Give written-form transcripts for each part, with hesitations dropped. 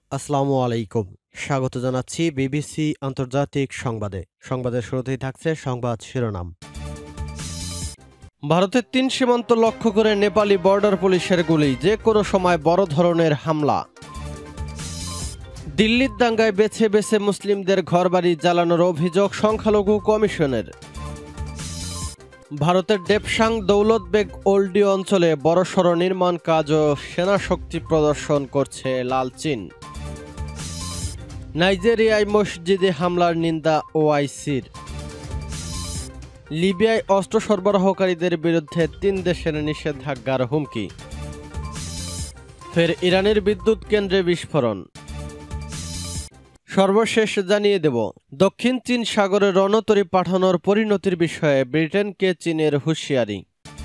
আসসালামু আলাইকুম। স্বাগত জানাচ্ছি বিবিসি আন্তর্জাতিক সংবাদে। সংবাদের শুরুতেই থাকছে সংবাদ শিরোনাম। ভারতের ৩ সীমান্ত লক্ষ্য করে নেপালি বর্ডার পুলিশের গুলি, যে কোনো সময় বড় ধরনের হামলা। দিল্লির দাঙ্গায় বেছে বেছে মুসলিমদের ঘরবাড়ি জ্বালানোর অভিযোগ সংখ্যালঘু কমিশনের। ভারতের ডেপসাং দৌলতবেগ ওল্ডি অঞ্চলে বড়সড় নির্মাণ কাজ ও সেনাশক্তি প্রদর্শন করছে লাল চীন। নাইজেরিয়ায় মসজিদে হামলার নিন্দা ওআইসির। লিবিয়ায় অস্ত্র সরবরাহকারীদের বিরুদ্ধে ৩ দেশের নিষেধাজ্ঞার হুমকি। ফের ইরানের বিদ্যুৎ কেন্দ্রে বিস্ফোরণ। সর্বশেষ জানিয়ে দেব, দক্ষিণ চীন সাগরে রণতরী পাঠানোর পরিণতির বিষয়ে ব্রিটেনকে চীনের হুঁশিয়ারি।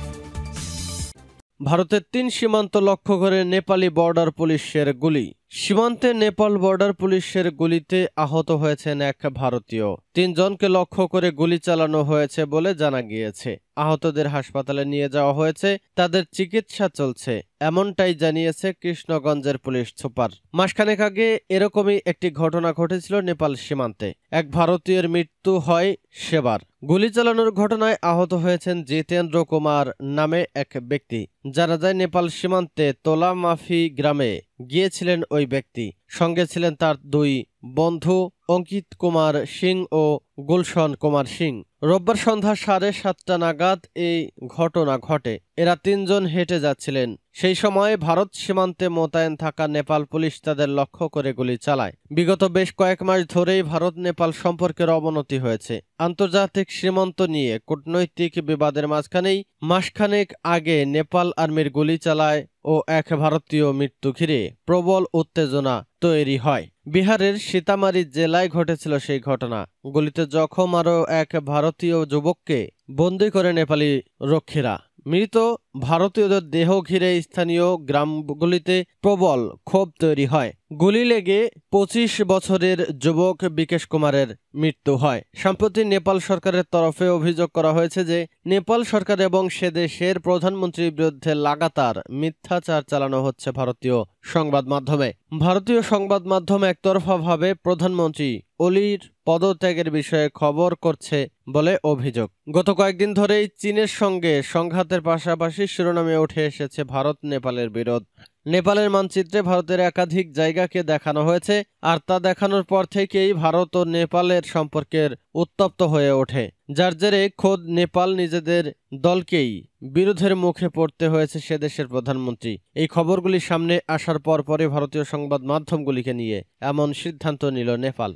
ভারতের ৩ সীমান্ত লক্ষ্য করে নেপালি বর্ডার পুলিশের গুলি। সীমান্তে নেপাল বর্ডার পুলিশের গুলিতে আহত হয়েছেন এক ভারতীয়। ৩ জনকে লক্ষ্য করে গুলি চালানো হয়েছে বলে জানা গিয়েছে। আহতদের হাসপাতালে নিয়ে যাওয়া হয়েছে, তাদের চিকিৎসা চলছে, এমনটাই জানিয়েছে কৃষ্ণগঞ্জের পুলিশ সুপার। মাসখানেক আগে এরকমই একটি ঘটনা ঘটেছিল নেপাল সীমান্তে। এক ভারতীয়ের মৃত্যু হয় সেবার। গুলি চালানোর ঘটনায় আহত হয়েছেন জিতেন্দ্র কুমার নামে এক ব্যক্তি। জানা যায়, নেপাল সীমান্তে তোলামাফি গ্রামে গিয়েছিলেন ওই ব্যক্তি। সঙ্গে ছিলেন তার 2 বন্ধু, অঙ্কিত কুমার সিং ও গুলশন কুমার সিং। রোববার সন্ধ্যা 7:30 নাগাদ এই ঘটনা ঘটে। এরা 3 জন হেঁটে যাচ্ছিলেন। সেই সময় ভারত সীমান্তে মোতায়েন থাকা নেপাল পুলিশ তাদের লক্ষ্য করে গুলি চালায়। বিগত বেশ কয়েক মাস ধরেই ভারত নেপাল সম্পর্কের অবনতি হয়েছে। আন্তর্জাতিক সীমান্ত নিয়ে কূটনৈতিক বিবাদের মাঝখানেই মাসখানেক আগে নেপাল আর্মির গুলি চালায় ও এক ভারতীয় মৃত্যু ঘিরে প্রবল উত্তেজনা তৈরি হয়। বিহারের সীতামারি জেলায় ঘটেছিল সেই ঘটনা। গুলিতে জখম আরও এক ভারতীয় যুবককে বন্দী করে নেপালি রক্ষীরা। মৃত ভারতীয়দের দেহ ঘিরে স্থানীয় গ্রামগুলিতে প্রবল ক্ষোভ তৈরি হয়। গুলি লেগে 25 বছরের যুবক বিকেশ কুমারের মৃত্যু হয়। সম্প্রতি নেপাল সরকারের তরফে অভিযোগ করা হয়েছে যে নেপাল সরকার এবং সে দেশের প্রধানমন্ত্রীর বিরুদ্ধে লাগাতার মিথ্যাচার চালানো হচ্ছে ভারতীয় সংবাদ মাধ্যমে। ভারতীয় সংবাদ মাধ্যম একতরফাভাবে প্রধানমন্ত্রী ওলির পদত্যাগের বিষয়ে খবর করছে বলে অভিযোগ। গত কয়েকদিন ধরেই চীনের সঙ্গে সংঘাতের পাশাপাশি শিরোনামে উঠে এসেছে ভারত নেপালের বিরোধ। নেপালের মানচিত্রে ভারতের একাধিক জায়গাকে দেখানো হয়েছে, আর তা দেখানোর পর থেকেই ভারত ও নেপালের সম্পর্কের উত্তপ্ত হয়ে ওঠে, যার জেরে খোদ নেপাল নিজেদের দলকেই বিরোধের মুখে পড়তে হয়েছে সে দেশের প্রধানমন্ত্রী। এই খবরগুলি সামনে আসার পরপরই ভারতীয় সংবাদ মাধ্যমগুলিকে নিয়ে এমন সিদ্ধান্ত নিল নেপাল।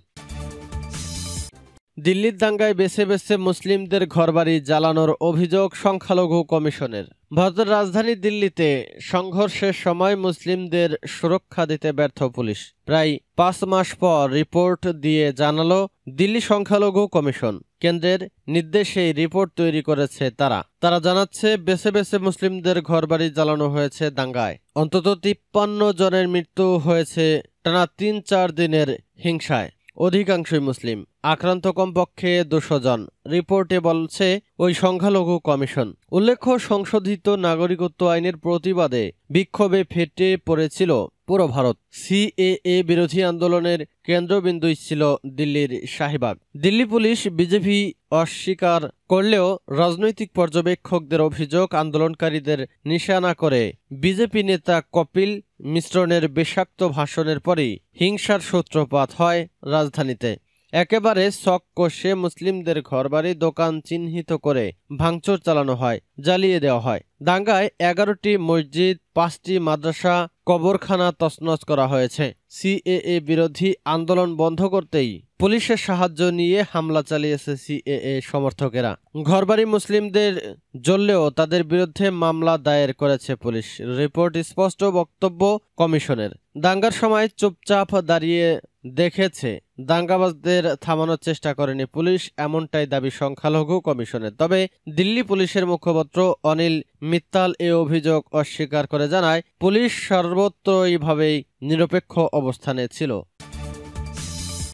দিল্লির দাঙ্গায় বেছে বেছে মুসলিমদের ঘরবাড়ি জ্বালানোর অভিযোগ সংখ্যালঘু কমিশনের। ভারতের রাজধানী দিল্লিতে সংঘর্ষের সময় মুসলিমদের সুরক্ষা দিতে ব্যর্থ পুলিশ প্রায় 5 মাস পর রিপোর্ট দিয়ে জানালো দিল্লি সংখ্যালঘু কমিশন। কেন্দ্রের নির্দেশে রিপোর্ট তৈরি করেছে তারা জানাচ্ছে, বেছে বেছে মুসলিমদের ঘরবাড়ি জ্বালানো হয়েছে দাঙ্গায়। অন্তত 53 জনের মৃত্যু হয়েছে টানা 3-4 দিনের হিংসায়। অধিকাংশই মুসলিম, আক্রান্ত কমপক্ষে 200 জন, রিপোর্টে বলছে ওই সংখ্যালঘু কমিশন। উল্লেখ্য, সংশোধিত নাগরিকত্ব আইনের প্রতিবাদে বিক্ষোভে ফেটে পড়েছিল পুরো ভারত। সিএএ বিরোধী আন্দোলনের কেন্দ্রবিন্দু ছিল দিল্লির শাহবাগ। দিল্লি পুলিশ বিজেপি অস্বীকার করলেও রাজনৈতিক পর্যবেক্ষকদের অভিযোগ, আন্দোলনকারীদের নিশানা করে বিজেপি নেতা কপিল মিশ্রনের বিষাক্ত ভাষণের পরেই হিংসার সূত্রপাত হয় রাজধানীতে। একেবারে ছক কষে মুসলিমদের ঘরবাড়ি, দোকান চিহ্নিত করে ভাঙচুর চালানো হয়, জ্বালিয়ে দেওয়া হয়। দাঙ্গায় 11টি মসজিদ, 5টি মাদ্রাসা, কবরখানা তছনছ করা হয়েছে। সিএএ বিরোধী আন্দোলন বন্ধ করতেই পুলিশের সাহায্য নিয়ে হামলা চালিয়েছে সিএএ সমর্থকেরা। ঘরবাড়ি মুসলিমদের জ্বললেও তাদের বিরুদ্ধে মামলা দায়ের করেছে পুলিশ। রিপোর্ট স্পষ্ট বক্তব্য কমিশনের, দাঙ্গার সময় চুপচাপ দাঁড়িয়ে দেখেছে, দাঙ্গাবাজদের থামানোর চেষ্টা করেনি পুলিশ, এমনটাই দাবি সংখ্যালঘু কমিশনের। তবে দিল্লি পুলিশের মুখপাত্র অনিল মিত্তাল এ অভিযোগ অস্বীকার করে জানায়, পুলিশ সর্বত্রইভাবেই নিরপেক্ষ অবস্থানে ছিল।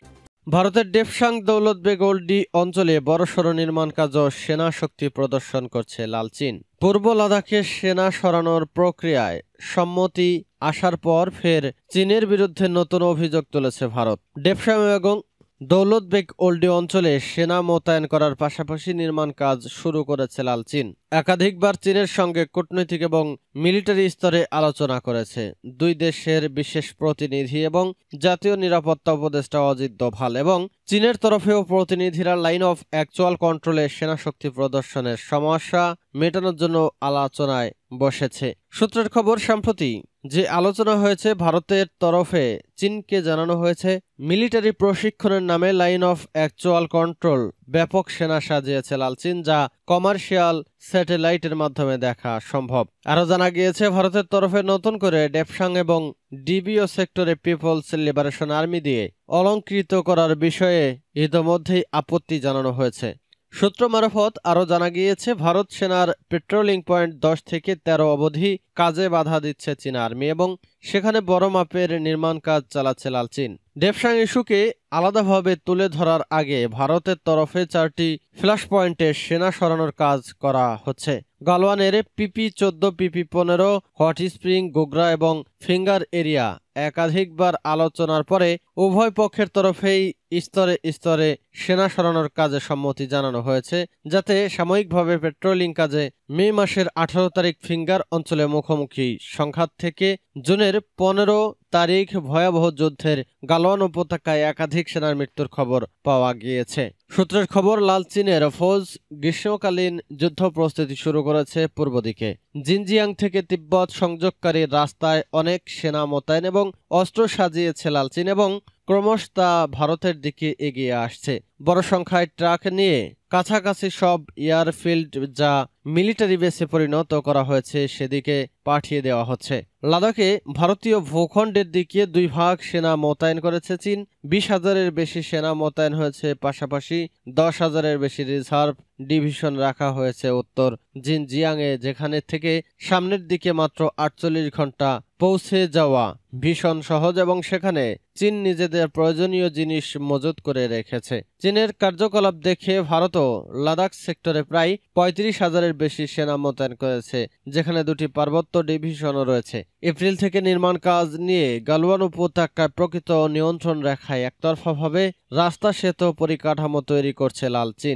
ভারতের ডেপসাং দৌলতবেগ ওল্ডি অঞ্চলে বড়সড় নির্মাণ কাজ ও সেনা শক্তি প্রদর্শন করছে লাল চীন। পূর্ব লাদাখে সেনা সরানোর প্রক্রিয়ায় সম্মতি আসার পর ফের চীনের বিরুদ্ধে নতুন অভিযোগ তুলেছে ভারত। ডেপসাং এবং দৌলতবেগ ওল্ডি অঞ্চলে সেনা মোতায়েন করার পাশাপাশি নির্মাণ কাজ শুরু করেছে লাল চীন। একাধিকবার চীনের সঙ্গে কূটনৈতিক এবং মিলিটারি স্তরে আলোচনা করেছে। দুই দেশের বিশেষ প্রতিনিধি এবং জাতীয় নিরাপত্তা উপদেষ্টা অজিত দোভাল এবং চীনের তরফেও প্রতিনিধিরা লাইন অফ অ্যাকচুয়াল কন্ট্রোলে সেনা শক্তি প্রদর্শনের সমস্যা মেটানোর জন্য আলোচনায় বসেছে। সূত্রের খবর, সম্প্রতি যে আলোচনা হয়েছে ভারতের তরফে চীনকে জানানো হয়েছে মিলিটারি প্রশিক্ষণের নামে লাইন অফ অ্যাকচুয়াল কন্ট্রোল ব্যাপক সেনা সাজিয়েছে লাল চীন, যা কমার্শিয়াল স্যাটেলাইটের মাধ্যমে দেখা সম্ভব। আরও জানা গিয়েছে ভারতের তরফে নতুন করে ডেপসাং এবং ডিবিও সেক্টরে পিপলস লিবারেশন আর্মি দিয়ে অলংকৃত করার বিষয়ে ইতোমধ্যেই আপত্তি জানানো হয়েছে। সূত্র মারফত আরও জানা গিয়েছে ভারত সেনার পেট্রোলিং পয়েন্ট 10 থেকে 13 অবধি কাজে বাধা দিচ্ছে চীন আর্মি এবং সেখানে বড় মাপের নির্মাণ কাজ চালাচ্ছে লাল চীন। ডেপসাং ইস্যুকে আলাদাভাবে তুলে ধরার আগে ভারতের তরফে 4টি ফ্ল্যাশ পয়েন্টে সেনা সরানোর কাজ করা হচ্ছে। গালওয়ানের PP-14, PP-15, hot spring, Gogra এবং ফিঙ্গার এরিয়া একাধিকবার আলোচনার পরে উভয় পক্ষের তরফেই স্তরে স্তরে সেনা সরানোর কাজে সম্মতি জানানো হয়েছে, যাতে সাময়িকভাবে পেট্রোলিং কাজে মে মাসের 18 তারিখ ফিঙ্গার অঞ্চলে মুখোমুখি সংঘাত থেকে জুনের 15 তারিখ ভয়াবহ যুদ্ধের গালওয়ান উপত্যকায় একাধিক সেনার মৃত্যুর খবর পাওয়া গিয়েছে। সূত্রের খবর, লাল চীনের ফৌজ গ্রীষ্মকালীন যুদ্ধ প্রস্তুতি শুরু করেছে পূর্ব দিকে। জিনজিয়াং থেকে তিব্বত সংযোগকারী রাস্তায় অনেক সেনা মোতায়েন এবং অস্ত্র সাজিয়েছে লাল চীন এবং ক্রমশ তা ভারতের দিকে এগিয়ে আসছে। বড় সংখ্যায় ট্রাক নিয়ে কাছাকাছি সব এয়ারফিল্ড যা মিলিটারি বেসে পরিণত করা হয়েছে সেদিকে পাঠিয়ে দেওয়া হচ্ছে। লাদাখে ভারতীয় ভূখণ্ডের দিকে 2 ভাগ সেনা মোতায়েন করেছে চীন। 20,000-এর বেশি সেনা মোতায়েন হয়েছে, পাশাপাশি 10,000-এর বেশি রিজার্ভ ডিভিশন রাখা হয়েছে উত্তর জিনজিয়াংয়ে, যেখানে থেকে সামনের দিকে মাত্র 48 ঘন্টা পৌঁছে যাওয়া ভীষণ সহজ এবং সেখানে চীন নিজেদের প্রয়োজনীয় জিনিস মজুত করে রেখেছে। চীনের কার্যকলাপ দেখে ভারতও লাদাখ সেক্টরে প্রায় 35,000-এর বেশি সেনা মোতায়েন করেছে, যেখানে 2টি পার্বত্য ডিভিশনও রয়েছে। এপ্রিল থেকে নির্মাণ কাজ নিয়ে গালওয়ান উপত্যকায় প্রকৃত নিয়ন্ত্রণ রেখায় একতরফাভাবে রাস্তা সেতু পরিকাঠামো তৈরি করছে লাল চীন।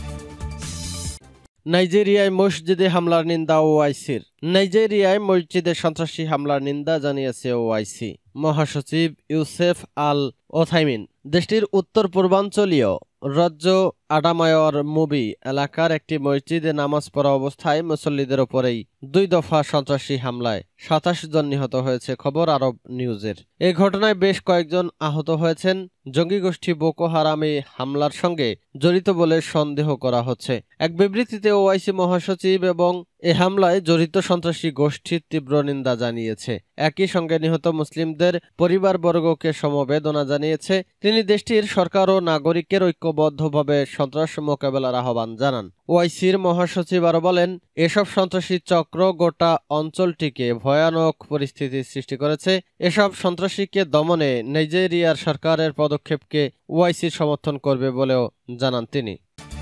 নাইজেরিয়ায় মসজিদে হামলার নিন্দা ওআইসির। নাইজেরিয়ায় মসজিদে সন্ত্রাসী হামলার নিন্দা জানিয়েছে ওআইসি মহাসচিব ইউসেফ আল ওথাইমিন। দেশটির উত্তর পূর্বাঞ্চলীয় রাজ্য আডামায়র মুবি এলাকার একটি মসজিদে নামাজ পড়া অবস্থায় মুসল্লিদের ওপরেই 2 দফা সন্ত্রাসী হামলায় 27 জন নিহত হয়েছে, খবর আরব নিউজের। এই ঘটনায় বেশ কয়েকজন আহত হয়েছেন। জঙ্গি গোষ্ঠী বোকো হারামে হামলার সঙ্গে জড়িত বলে সন্দেহ করা হচ্ছে। এক বিবৃতিতে ওআইসি মহাসচিব এবং এ হামলায় জড়িত সন্ত্রাসী গোষ্ঠীর তীব্র নিন্দা জানিয়েছে। একই সঙ্গে নিহত মুসলিমদের পরিবারবর্গকে সমবেদনা জানিয়েছে। তিনি দেশটির সরকার ও নাগরিকের ঐক্যবদ্ধভাবে সন্ত্রাস মোকাবেলার আহ্বান জানান। ওআইসির মহাসচিব আরও বলেন, এসব সন্ত্রাসী চক্র গোটা অঞ্চলটিকে ভয়ানক পরিস্থিতির সৃষ্টি করেছে। এসব সন্ত্রাসীকে দমনে নাইজেরিয়ার সরকারের পদক্ষেপকে ওআইসি সমর্থন করবে বলেও জানান তিনি।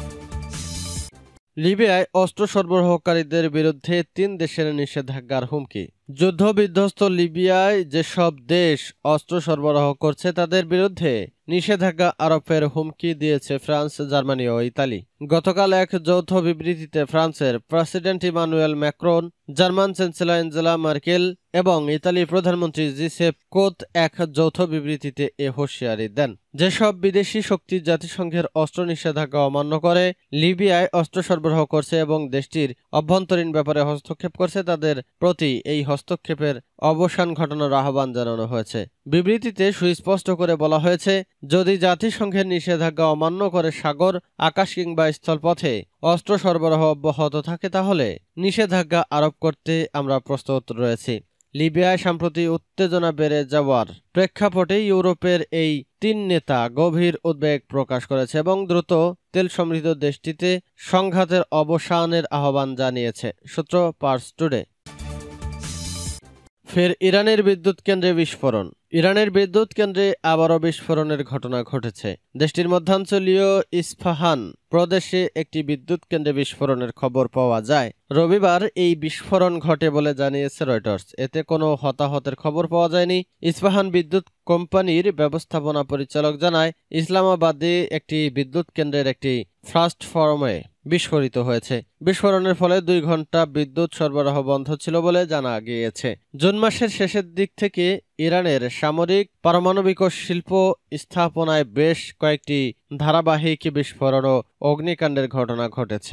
লিবিয়ায় অস্ত্র সরবরাহকারীদের বিরুদ্ধে 3 দেশের নিষেধাজ্ঞার হুমকি। যুদ্ধবিধ্বস্ত লিবিয়ায় যেসব দেশ অস্ত্র সরবরাহ করছে তাদের বিরুদ্ধে নিষেধাজ্ঞা আরোপের হুমকি দিয়েছে ফ্রান্স, জার্মানি ও ইতালি। গতকাল এক যৌথ বিবৃতিতে ফ্রান্সের president Emmanuel Macron, German chancellor Angela Merkel এবং ইতালির প্রধানমন্ত্রী জিসেপ কোত এক যৌথ বিবৃতিতে এ হুঁশিয়ারি দেন। যেসব বিদেশি শক্তি জাতিসংঘের অস্ত্র নিষেধাজ্ঞা অমান্য করে লিবিয়ায় অস্ত্র সরবরাহ করছে এবং দেশটির অভ্যন্তরীণ ব্যাপারে হস্তক্ষেপ করছে তাদের প্রতি এই হস্তক্ষেপের অবসান ঘটানোর আহ্বান জানানো হয়েছে। বিবৃতিতে সুস্পষ্ট করে বলা হয়েছে, যদি জাতিসংঘের নিষেধাজ্ঞা অমান্য করে সাগর, আকাশ কিংবা স্থলপথে অস্ত্র সরবরাহ অব্যাহত থাকে তাহলে নিষেধাজ্ঞা আরোপ করতে আমরা প্রস্তুত রয়েছি। লিবিয়ায় সম্প্রতি উত্তেজনা বেড়ে যাওয়ার প্রেক্ষাপটে ইউরোপের এই 3 নেতা গভীর উদ্বেগ প্রকাশ করেছে এবং দ্রুত তেল সমৃদ্ধ দেশটিতে সংঘাতের অবসানের আহ্বান জানিয়েছে, সূত্র পার্স টুডে। ফের ইরানের বিদ্যুৎ কেন্দ্রে বিস্ফোরণ। ইরানের বিদ্যুৎ কেন্দ্রে আবারও বিস্ফোরণের ঘটনা ঘটেছে। দেশটির মধ্যাঞ্চলীয় ইস্পাহান প্রদেশে একটি বিদ্যুৎ কেন্দ্রে বিস্ফোরণের খবর পাওয়া যায়। রবিবার এই বিস্ফোরণ ঘটে বলে জানিয়েছে রয়টার্স। এতে কোনো হতাহতের খবর পাওয়া যায়নি। ইস্পাহান বিদ্যুৎ কোম্পানির ব্যবস্থাপনা পরিচালক জানায়, ইসলামাবাদে একটি বিদ্যুৎ কেন্দ্রের একটি ট্রান্সফরমারে বিস্ফোরিত হয়েছে। বিস্ফোরণের ফলে 2 ঘন্টা বিদ্যুৎ সরবরাহ বন্ধ ছিল বলে জানা গিয়েছে। জুন মাসের শেষের দিক থেকে ইরানের সামরিক, পারমাণবিক ও শিল্প স্থাপনায় বেশ কয়েকটি ধারাবাহিক বিস্ফোরণ ও অগ্নিকাণ্ডের ঘটনা ঘটেছে।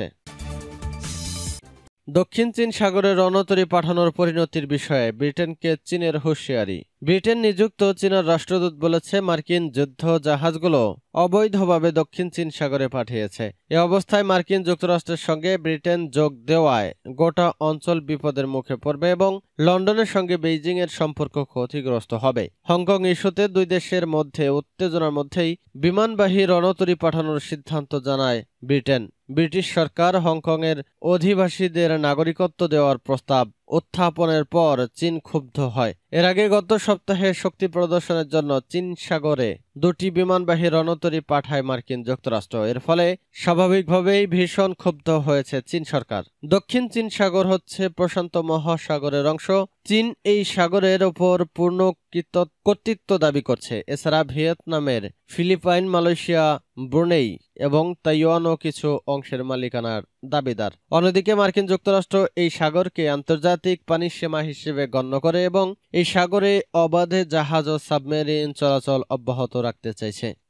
দক্ষিণ চীন সাগরে রণতরী পাঠানোর পরিণতির বিষয়ে ব্রিটেনকে চীনের হুঁশিয়ারি। ব্রিটেন নিযুক্ত চীনের রাষ্ট্রদূত বলেছে, মার্কিন যুদ্ধ জাহাজগুলো অবৈধভাবে দক্ষিণ চীন সাগরে পাঠিয়েছে। এ অবস্থায় মার্কিন যুক্তরাষ্ট্রের সঙ্গে ব্রিটেন যোগ দেওয়ায় গোটা অঞ্চল বিপদের মুখে পড়বে এবং লন্ডনের সঙ্গে বেইজিং এর সম্পর্ক ক্ষতিগ্রস্ত হবে। হংকং ইস্যুতে 2 দেশের মধ্যে উত্তেজনার মধ্যেই বিমানবাহী রণতরী পাঠানোর সিদ্ধান্ত জানায় ব্রিটেন। ব্রিটিশ সরকার হংকংয়ের অধিবাসীদের নাগরিকত্ব দেওয়ার প্রস্তাব উত্থাপনের পর চীন ক্ষুব্ধ হয়। এর আগে গত সপ্তাহে শক্তি প্রদর্শনের জন্য চীন সাগরে 2টি বিমানবাহী রণতরী পাঠায় মার্কিন যুক্তরাষ্ট্র। এর ফলে স্বাভাবিকভাবেই ভীষণ ক্ষুব্ধ হয়েছে চীন সরকার। দক্ষিণ চীন সাগর হচ্ছে প্রশান্ত মহাসাগরের অংশ। চীন এই সাগরের ওপর পূর্ণ কর্তৃত্ব দাবি করছে। এছাড়া ভিয়েতনামের, ফিলিপাইন, মালয়েশিয়া, ব্রুনেই এবং তাইওয়ানও কিছু অংশের মালিকানার দাবিদার। অন্যদিকে মার্কিন যুক্তরাষ্ট্র এই সাগরকে আন্তর্জাতিক পানি সীমা হিসেবে গণ্য করে এবং এই সাগরে অবাধে জাহাজ ও সাবমেরিন চলাচল অব্যাহত রাখতে চাইছে।